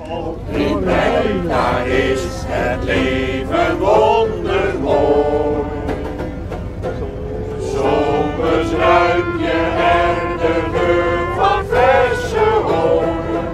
In mij, daar is het leven wondermooi. Zomers ruik je er de geur van verse honing.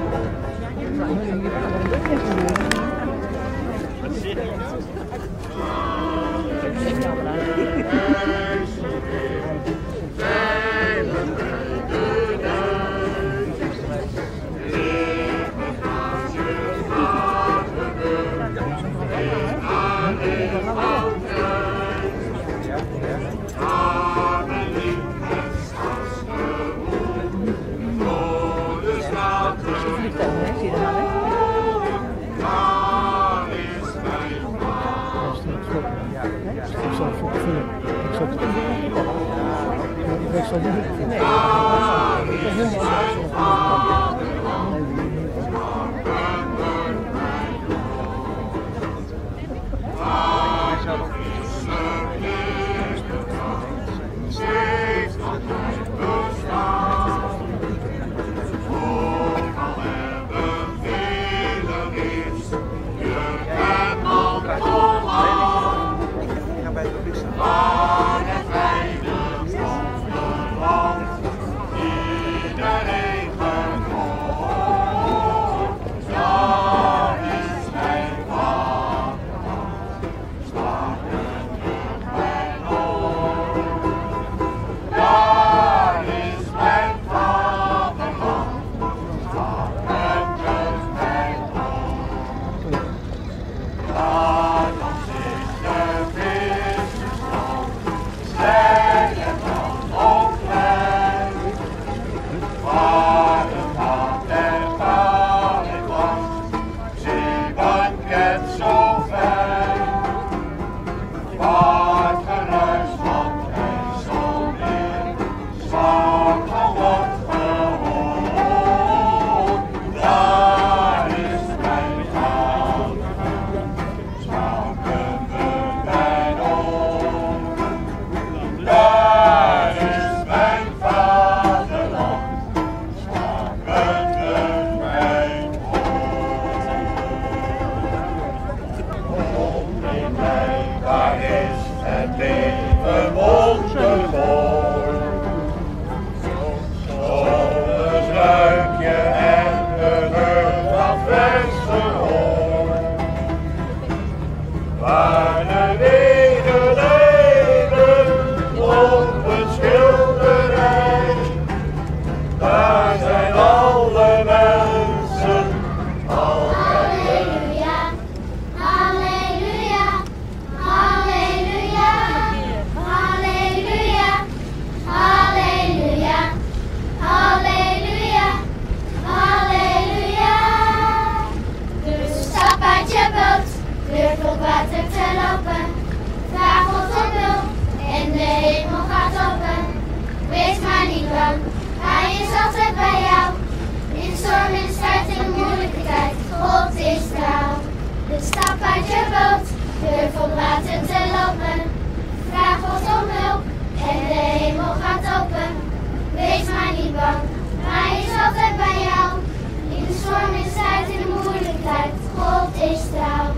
Hij is altijd bij jou, in storm, in strijd, in de moeilijke tijd. God is trouw. Dus stap uit je boot, durf op water te lopen. Vraag God om hulp en de hemel gaat open. Wees maar niet bang, hij is altijd bij jou. In de storm, in strijd, in de moeilijke tijd. God is trouw.